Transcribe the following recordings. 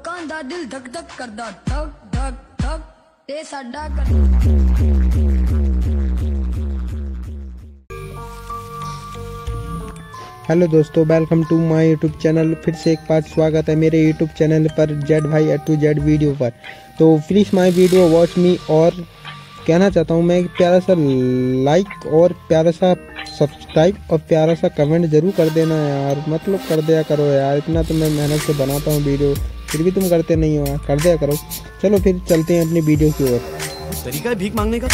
लोकां दा दिल धक धक करदा धक धक धक ते साडा हेलो दोस्तों, welcome to my YouTube channel. फिर से एक बार स्वागत है मेरे यूट्यूब चैनल पर जेड भाई A to Z वीडियो पर। तो finish my video, watch me. और कहना चाहता हूँ मैं एक प्यारा सा लाइक और प्यारा सा सब्सक्राइब और प्यारा सा कमेंट जरूर कर देना यार। मतलब कर दिया करो यार, इतना तो मैं मेहनत से बनाता हूँ वीडियो, फिर भी तुम करते नहीं हो यार। कर दिया करो। चलो फिर चलते हैं अपनी वीडियो की ओर। तरीका है भीख मांगने का।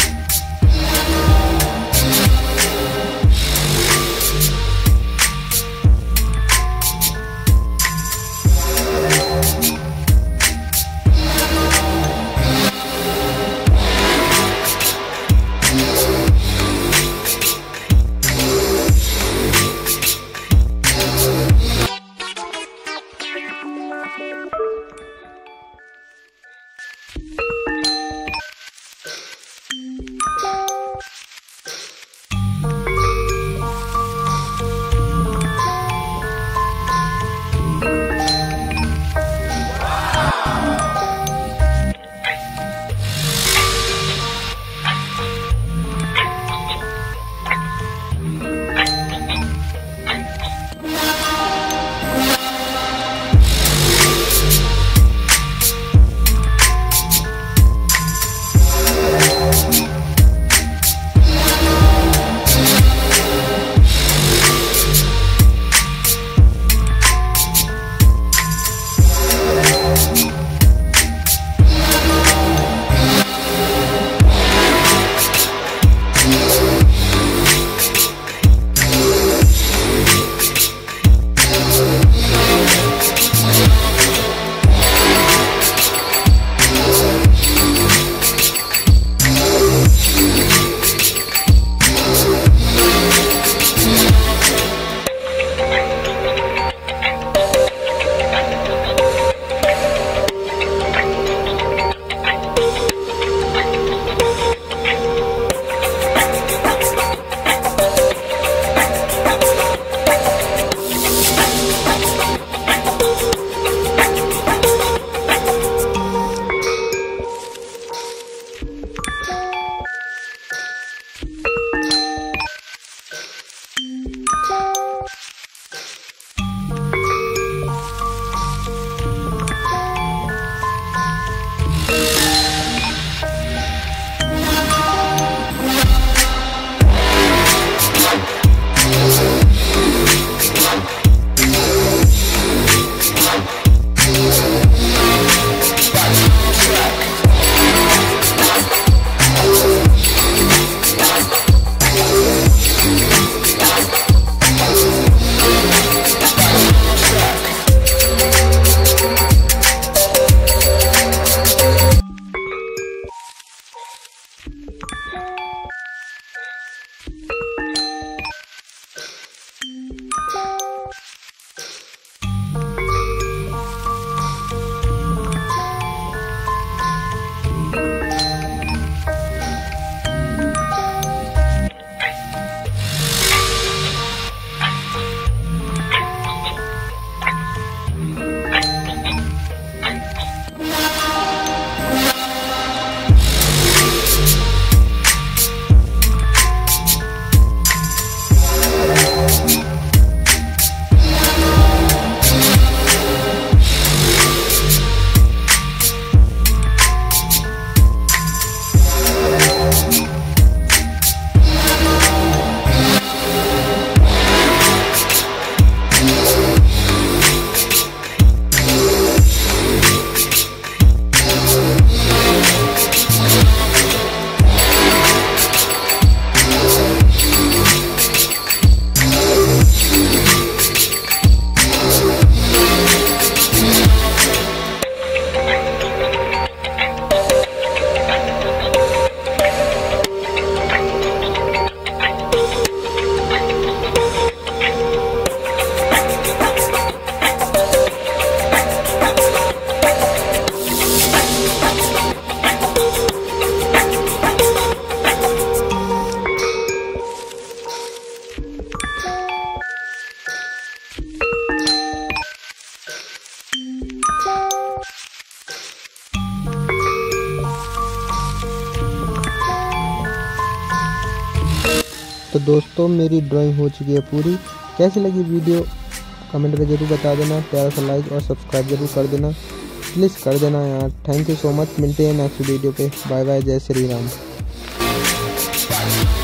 तो दोस्तों मेरी ड्राइंग हो चुकी है पूरी। कैसी लगी वीडियो कमेंट में ज़रूर बता देना, प्यारा सा लाइक और सब्सक्राइब जरूर कर देना, प्लीज़ कर देना यार। थैंक यू सो मच, मिलते हैं नेक्स्ट वीडियो पे। बाय बाय, जय श्री राम।